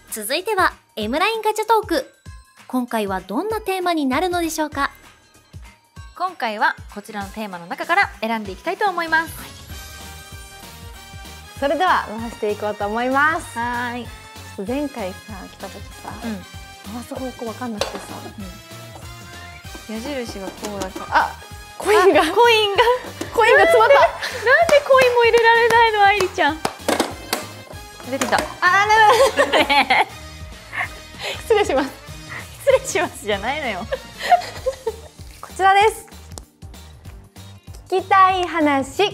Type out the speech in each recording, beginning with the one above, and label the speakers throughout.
Speaker 1: 続いては M ラインガチャトーク。今回はどんなテーマになるのでしょうか。
Speaker 2: 今回はこちらのテーマの中から選んでいきたいと思います。
Speaker 3: それでは回していこうと思います。
Speaker 2: はい。
Speaker 3: 前回さ来た時さ、回す方向わかんなくてさ、
Speaker 2: 矢印がこうだから、
Speaker 3: コインが詰まった。
Speaker 2: なんでコインも入れられないの、愛梨ちゃん。出てきた。
Speaker 3: 失礼します。
Speaker 2: 失礼しますじゃないのよ。
Speaker 3: こちらです。聞きたい話。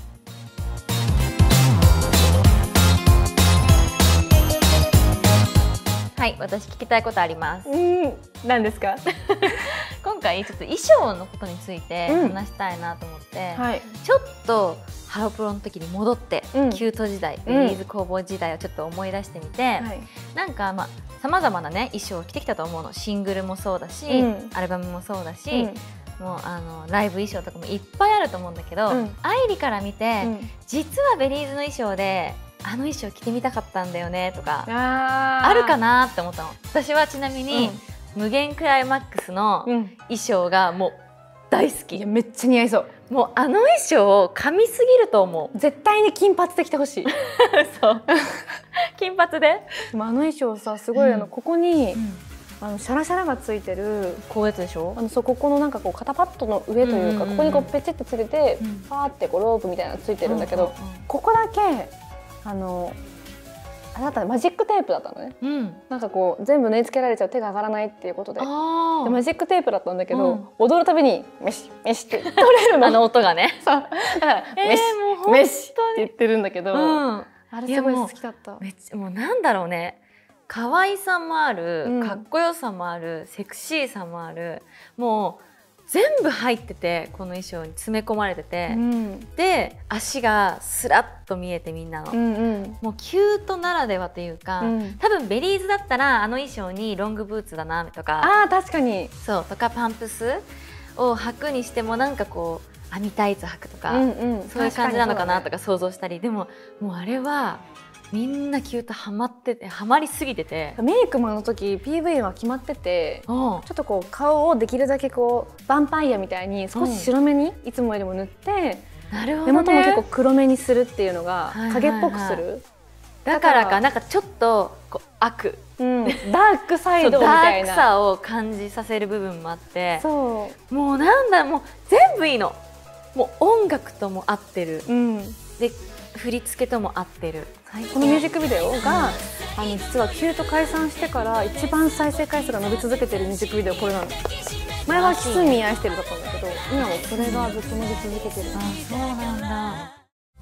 Speaker 2: はい、私聞きたいことあります。
Speaker 3: 何ですか？
Speaker 2: 今回ちょっと衣装のことについて話したいなと思って、ちょっとハロプロの時に戻って、キュート時代、ベリーズ工房時代をちょっと思い出してみて、なんかさまざまなね衣装を着てきたと思うの。シングルもそうだし、アルバムもそうだし、もうライブ衣装とかもいっぱいあると思うんだけど、愛梨から見て、実はベリーズの衣装であの衣装着てみたかったんだよねとかあるかなって思ったの。私はちなみに、無限クライマックスの衣装がもう大好き。
Speaker 3: いやめっちゃ似合いそう。
Speaker 2: もうあの衣装神すぎると思う。
Speaker 3: 絶対に金髪で着てほしい。
Speaker 2: そう金髪で。
Speaker 3: でもあの衣装さすごいここにシャラシャラがついてる
Speaker 2: こういうやつでしょ。
Speaker 3: そうここのなんかこう肩パッドの上というか、ここにこうペチってつけてパーってこうロープみたいなのついてるんだけど、ここだけあなたマジックテープだったのね。なんかこう全部縫い付けられちゃう、手が上がらないっていうことで、マジックテープだったんだけど、踊るたびにメシメシって取れるの。
Speaker 2: あの音がね。
Speaker 3: そうだからメシメシって言ってるんだけど、あれすごい好きだった。
Speaker 2: もうなんだろうね、可愛さもある、かっこよさもある、セクシーさもある、もう全部入ってて、この衣装に詰め込まれてて、で足がスラッと見えて、みんなの、もうキュートならではというか、多分ベリーズだったらあの衣装にロングブーツだなとか、
Speaker 3: 確かに
Speaker 2: そうとかパンプスを履くにしても、なんかこう網タイツ履くとか、そういう感じなのかなとか想像したり。でももうあれはみんなキュートハマってて、ハマりすぎてて、
Speaker 3: メイクもの時 PV は決まってて、ちょっとこう顔をできるだけこうヴァンパイアみたいに少し白目にいつもよりも塗って、目元も結構黒目にするっていうのが影っぽくする。
Speaker 2: だからかなんかちょっとこう悪、
Speaker 3: ダークサイドみたいな、
Speaker 2: ダークさを感じさせる部分もあって、
Speaker 3: も
Speaker 2: うなんだ、もう全部いいの。もう音楽とも合ってる、で振り付けとも合ってる。
Speaker 3: このミュージックビデオが実はキュート解散してから一番再生回数が伸び続けてるミュージックビデオ、これなの。前はキスミ愛してるだったんだけど、今もそれがずっと伸び続けてる。
Speaker 2: そうなんだ。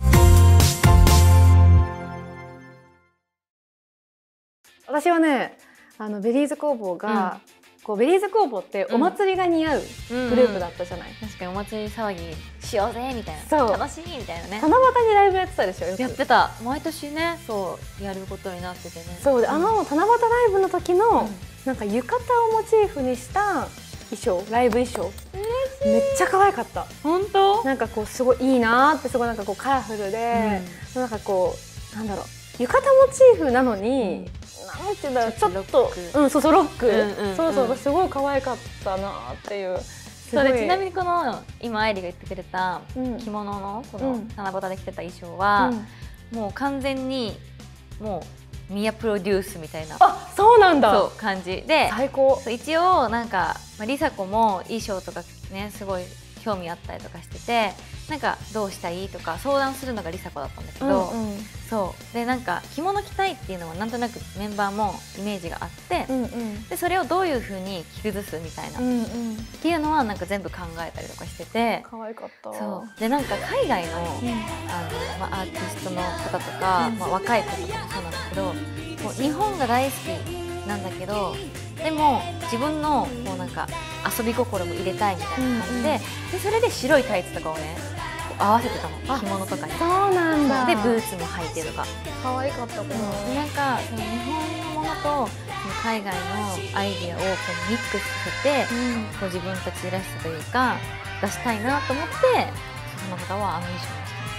Speaker 3: 私はね、ベリーズ工房が、ベリーズ工房ってお祭りが似合うグループだったじゃない。
Speaker 2: 確かにお祭り騒ぎしようぜみたいな、楽しいみたいなね。
Speaker 3: 七夕にライブやってたでしょ。
Speaker 2: やってた、毎年ね、そうやることになっててね。
Speaker 3: そうで、七夕ライブの時のなんか浴衣をモチーフにした衣装、ライブ衣装、めっちゃ可愛かった。
Speaker 2: 本当？
Speaker 3: なんかこうすごいいいなーって、すごいなんかこうカラフルで、なんかこうなんだろう、浴衣モチーフなのに、なんていうんだろう、ちょっとそうロック、そうすごい可愛かったなーっていう。
Speaker 2: そうで、ちなみにこの今愛梨が言ってくれた着物のこの七夕で着てた衣装は、もう完全にもうミヤプロデュースみたいな、
Speaker 3: そうなんだ、
Speaker 2: そう感じで、
Speaker 3: 最高。
Speaker 2: 一応なんか梨紗子も衣装とかねすごい興味あったりとかしてて、なんかどうしたいとか相談するのが梨紗子だったんだけど、そうでなんか着物着たいっていうのはなんとなくメンバーもイメージがあって、でそれをどういう風に着崩すみたいな、っていうのはなんか全部考えたりとかしてて、
Speaker 3: 可愛かった。
Speaker 2: そうでなんか海外の、アーティストの方とか、若い子とかもそうなんだけど、もう日本が大好きなんだけど、でも自分のこうなんか遊び心も入れたいみたいな感じで、それで白いタイツとかをね合わせてたの、着物とかに。
Speaker 3: そうなんだ。
Speaker 2: でブーツも履いてとか、
Speaker 3: 可愛かった。で
Speaker 2: なんかその日本のものと海外のアイディアをこうミックスさせて、こう自分たちらしさというか出したいなと思って、その方はあの衣装にした。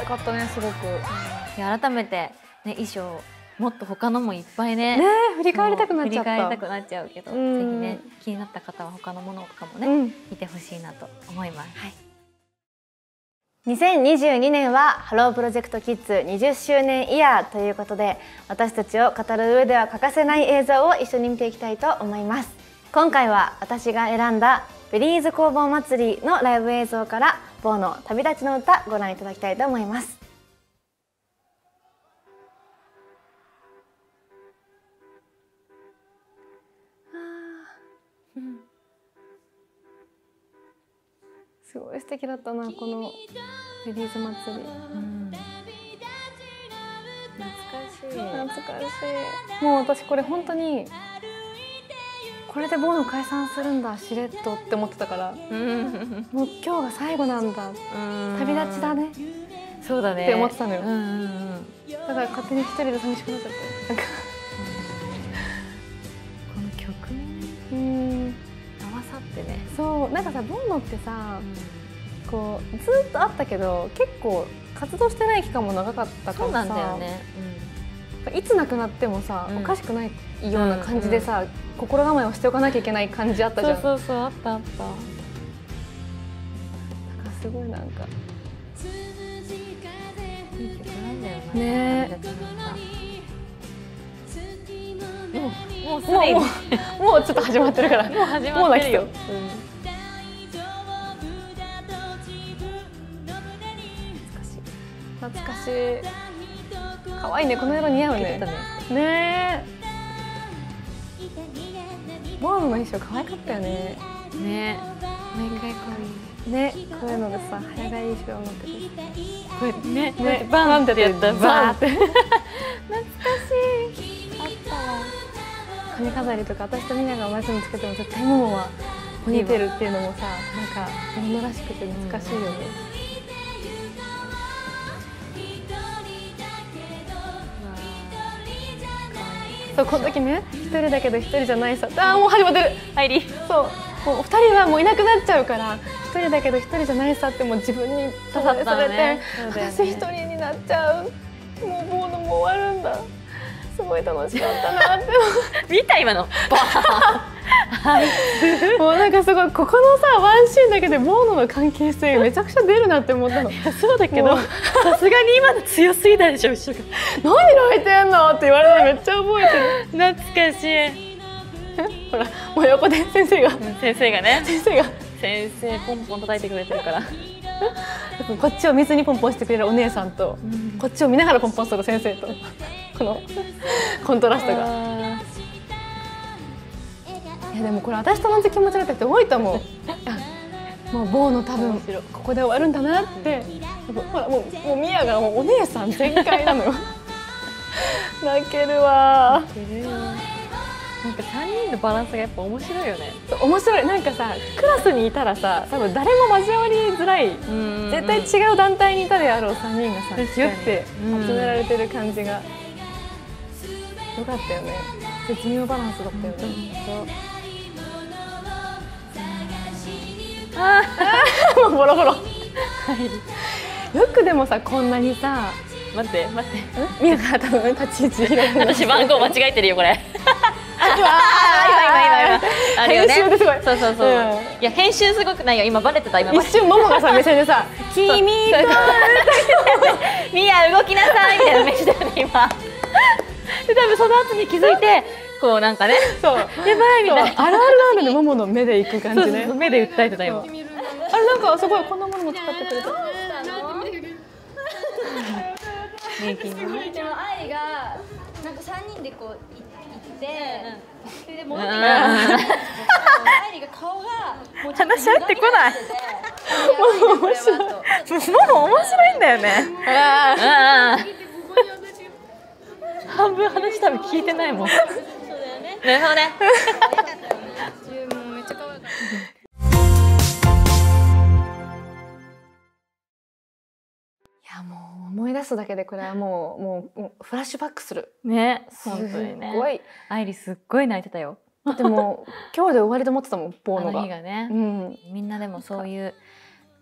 Speaker 3: へえ、可愛かったね、すごく。
Speaker 2: 改めてね衣装もっと他のもいっぱいね
Speaker 3: 振り返りたくなっちゃった。
Speaker 2: 振り返りたくなっちゃうけど、ぜひね気になった方は他のものとかもね、見てほしいなと思います。
Speaker 3: 2022年はハロープロジェクトキッズ20周年イヤーということで、私たちを語る上では欠かせない映像を一緒に見ていきたいと思います。今回は私が選んだベリーズ工房祭りのライブ映像からボーの旅立ちの歌ご覧いただきたいと思います。すごい素敵だったな、このベリーズ祭り。懐かしい。もう私これ本当にこれでボーノ解散するんだしれっとって思ってたから、もう今日が最後なんだ、旅立ちだね、
Speaker 2: そうだね
Speaker 3: って思ってたのよ。だから勝手に一人で寂しくなっちゃって、なんか
Speaker 2: この曲合わさってね。
Speaker 3: そうなんかさ、ボーノってさ、こうずっとあったけど結構活動してない期間も長かったからさ、
Speaker 2: そうなんだよね、
Speaker 3: いつ亡くなってもさ、おかしくないような感じでさ、心構えをしておかなきゃいけない感じあったじゃん。
Speaker 2: そうあったあった。だか
Speaker 3: らすごいなんか
Speaker 2: いい曲なんだよな。
Speaker 3: ね
Speaker 2: え。もうすでに
Speaker 3: もうちょっと始まってるから。
Speaker 2: もう始まってるよ。
Speaker 3: 懐かしい。可愛いね、この色似合うね。ねえ。ボーノの衣装可愛かったよね。
Speaker 2: ね、毎回可愛い。
Speaker 3: ね、こういうのがさ、早替り衣装を持ってて。
Speaker 2: これね、
Speaker 3: バンってやったらバンって。懐かしい。
Speaker 2: あったわ。
Speaker 3: 髪飾りとか、私とミナが同じのつけても絶対モモはポニーテールっていうのもさ、なんかボーノらしくて懐かしいよね。そう、この時ね、一人だけど一人じゃないさ、もう始まってる。
Speaker 2: 入り。
Speaker 3: そう、もう二人はもういなくなっちゃうから、一人だけど一人じゃないさってもう自分に刺されて、私一人になっちゃう。もうボーノも終わるんだ。すごい楽しかったなって。
Speaker 2: 見た今の。
Speaker 3: もうなんかすごいここのさワンシーンだけでボーノの関係性めちゃくちゃ出るなって思ったの。
Speaker 2: そうだけど、さすがに今の強すぎたでしょ後ろが。
Speaker 3: 何泣いてんのって言われたのめっちゃ覚えて
Speaker 2: る。懐かしい。
Speaker 3: ほらもう横で先生が
Speaker 2: 先生ポンポン叩いてくれてるから。
Speaker 3: こっちを水にポンポンしてくれるお姉さんと、こっちを見ながらポンポンする先生と、このコントラストが。いやでもこれ私と同じ気持ちだった人多いと思う。もうボーノ多分ここで終わるんだなって。ほらもうミヤがもうお姉さん全開なのよ。泣けるわ。
Speaker 2: なんか3人のバランスがやっぱ面白いよね。
Speaker 3: 面白い。なんかさ、クラスにいたらさ、多分誰も交わりづらい、絶対違う団体にいたであろう3人がさ、ギュッて集められてる感じがよかったよね。絶妙バランスだったよね。もうボロボロ。よくでもさ、こんなにさ、
Speaker 2: 待って
Speaker 3: ミヤが多分立ち位置広い。
Speaker 2: 私番号間違えてるよこれ。今あるよね。
Speaker 3: 編集ですごい。
Speaker 2: そう。いや編集すごくないよ。今バレてた。今
Speaker 3: 一瞬モモがさ目線でさ「君と
Speaker 2: ミヤ動きなさい」みたいな目してたね今。で多分その後に気づいてこうなんかね、そうやばいみたいな。
Speaker 3: あるあるなんでモモの目でいく感じね。
Speaker 2: 目で訴えてた今。
Speaker 3: あれなんかすごいこんなものも使ってくれた。
Speaker 4: でも愛がなんか3人でこう行ってそれで戻ってきた愛が顔がもう
Speaker 2: 話し合ってこない。もも面白いんだよね。半分話多分聞いてないもん。そうだよね。なるほどね。めっちゃ可愛かった。
Speaker 3: いやもう思い出すだけでこれはもうフラッシュバックする
Speaker 2: ね。本当にね。すごい。愛理すっごい泣いてたよ。
Speaker 3: でも今日で終わりと思ってたもん、ボーノが。
Speaker 2: あの日がね。みんなでもそういう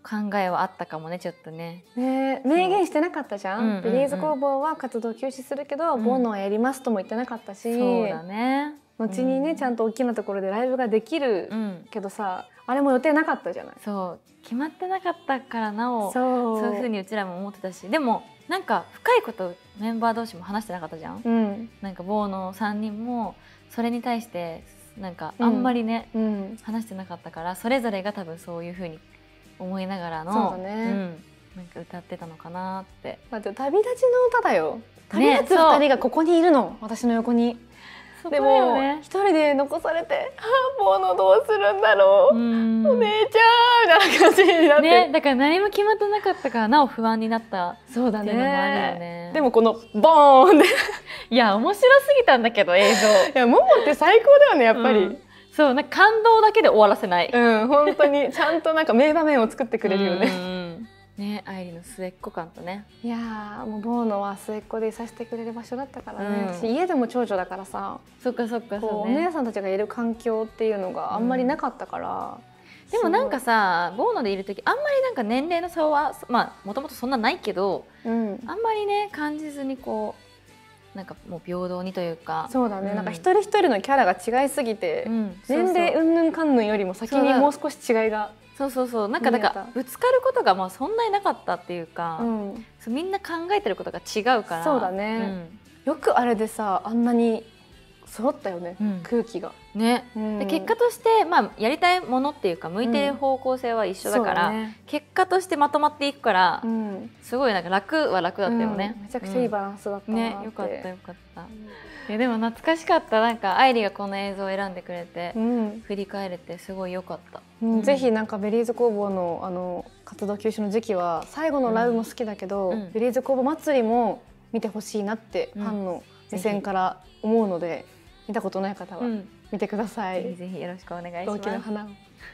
Speaker 2: 考えはあったかもね、ちょっとね。
Speaker 3: 明言してなかったじゃん。ベリーズ工房は活動休止するけど、ボノはやりますとも言ってなかったし。
Speaker 2: そうだね。
Speaker 3: 後にね、ちゃんと大きなところでライブができるけどさ、あれも予定なかったじゃない。
Speaker 2: そう決まってなかったからなお、そういうふうにうちらも思ってたし、でもなんか深いことメンバー同士も話してなかったじゃん。なんかボーの3人もそれに対してなんかあんまりね、話してなかったから、それぞれが多分そういうふうに思いながらの、なんか歌ってたのかなって。
Speaker 3: だって旅立ちの歌だよ。旅立つ2人がここにいるの、私の横に。でも一人で残されて、ボーノどうするんだろう、お姉ちゃんみたいな感じになって、
Speaker 2: だから何も決まってなかったからなお不安になったっていうのもあるよね。
Speaker 3: でもこのボーンで
Speaker 2: いや面白すぎたんだけど映像。
Speaker 3: いやモモって最高だよねやっぱり。
Speaker 2: そうなんか感動だけで終わらせない。
Speaker 3: 本当にちゃんとなんか名場面を作ってくれるよね。
Speaker 2: ね、愛理の末っ子感とね。
Speaker 3: いやもうボーノは末っ子でいさせてくれる場所だったからね。家でも長女だからさ。
Speaker 2: そっかそっか。
Speaker 3: お姉さんたちがいる環境っていうのがあんまりなかったから。
Speaker 2: でもなんかさ、ボーノでいる時あんまりなんか年齢の差はまあもともとそんなないけど、あんまりね感じずにこうなんかもう平等にというか。
Speaker 3: そうだね。なんか一人一人のキャラが違いすぎて、年齢うんぬんかんぬんよりも先にもう少し違いが。
Speaker 2: そうなんかだからぶつかることがまあそんなになかったっていうか、みんな考えてることが違うから。
Speaker 3: そうだね。よくあれでさあんなに揃ったよね、空気が。
Speaker 2: ね。で結果としてまあやりたいものっていうか向いてる方向性は一緒だから、結果としてまとまっていくから、すごいなんか楽は楽だったよね。
Speaker 3: めちゃくちゃいいバランスだったなって。
Speaker 2: ね、よかったよかった。いやでも懐かしかった。なんか愛理がこの映像を選んでくれて、振り返れてすごい良かった。
Speaker 3: ぜひなんかベリーズ工房の活動休止の時期は最後のライブも好きだけど、ベリーズ工房祭りも見てほしいなってファンの目線から思うので、見たことない方は見てください。
Speaker 2: ぜひよろしくお願いします。
Speaker 3: 同期の花を。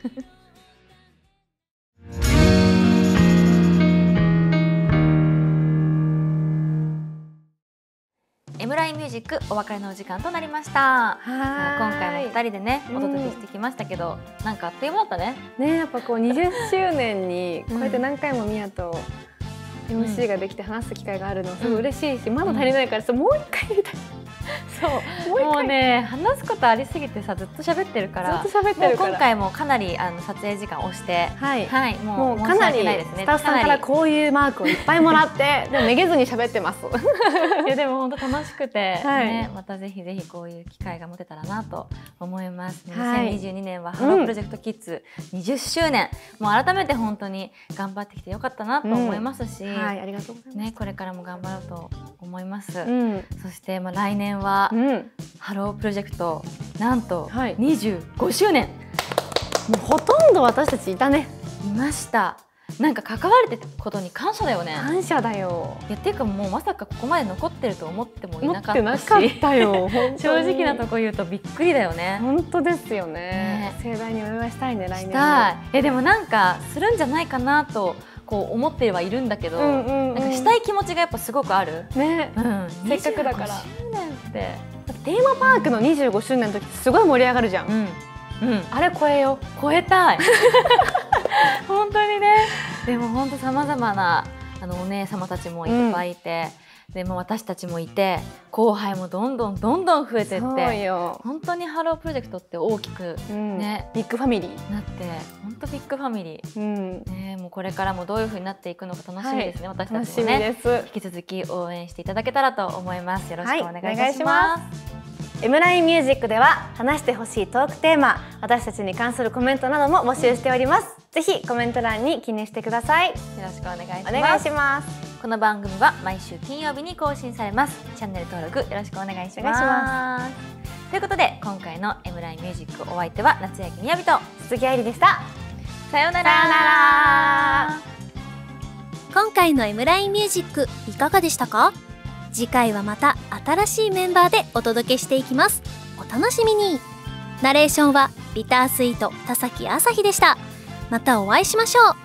Speaker 2: エムラインミュージックお別れのお時間となりました。今回も2人でねお届けしてきましたけど、なんかあっという間だったね。
Speaker 3: やっぱこう20周年にこうやって何回もミヤと MC ができて話す機会があるのはすごい嬉しいし、まだ足りないからもう一回やりたい。
Speaker 2: そうもうね話すことありすぎてさずっと喋ってるから、今回もかなり撮影時間を押して、
Speaker 3: もうかなりスタッフさんからこういうマークをいっぱいもらってでもめげずに喋ってます。
Speaker 2: いやでも本当楽しくて、またぜひぜひこういう機会が持てたらなと思います。2022年はハロープロジェクトキッズ20周年、もう改めて本当に頑張ってきてよかったなと思いますし、
Speaker 3: ありがとうございます。
Speaker 2: これからも頑張ろうと思います。そして来年はハロープロジェクトなんと25周年、
Speaker 3: もうほとんど私たちいたね。
Speaker 2: いました。なんか関われてることに感謝だよね。
Speaker 3: 感謝だよ。
Speaker 2: いやっていうかもうまさかここまで残ってると思ってもいなかったし、正直なとこ言うとびっくりだよね。
Speaker 3: 本当ですよね。盛大にお祝いしたいね来年。
Speaker 2: でもなんかするんじゃないかなとこう思ってはいるんだけど、なんかしたい気持ちがやっぱすごくある。
Speaker 3: ね、せっかくだから。
Speaker 2: 25周年って
Speaker 3: テーマパークの25周年の時すごい盛り上がるじゃん。あれ超えよう。
Speaker 2: 超えたい。本当にね。でも本当さまざまなお姉様たちもいっぱいいて、でも私たちもいて、後輩もどんどん増えてって、本当にハロープロジェクトって大きくね、
Speaker 3: ビッグファミリー
Speaker 2: なって、本当ビッグファミリー。ね、もうこれからもどういう風になっていくのか楽しみですね。私たちもね、引き続き応援していただけたらと思います。よろしくお願いいたします。
Speaker 3: エムラインミュージックでは話してほしいトークテーマ、私たちに関するコメントなども募集しております。ぜひコメント欄に記入してください。よ
Speaker 2: ろしくお願いします。
Speaker 3: お願いします。
Speaker 2: この番組は毎週金曜日に更新されます。チャンネル登録よろしくお願いします。ということで今回のエムラインミュージックお相手は夏焼みやびと
Speaker 3: 鈴木愛理でした。
Speaker 2: さようなら。
Speaker 1: 今回のエムラインミュージックいかがでしたか？次回はまた新しいメンバーでお届けしていきます。お楽しみに。ナレーションはビタースイート田崎あさひでした。またお会いしましょう。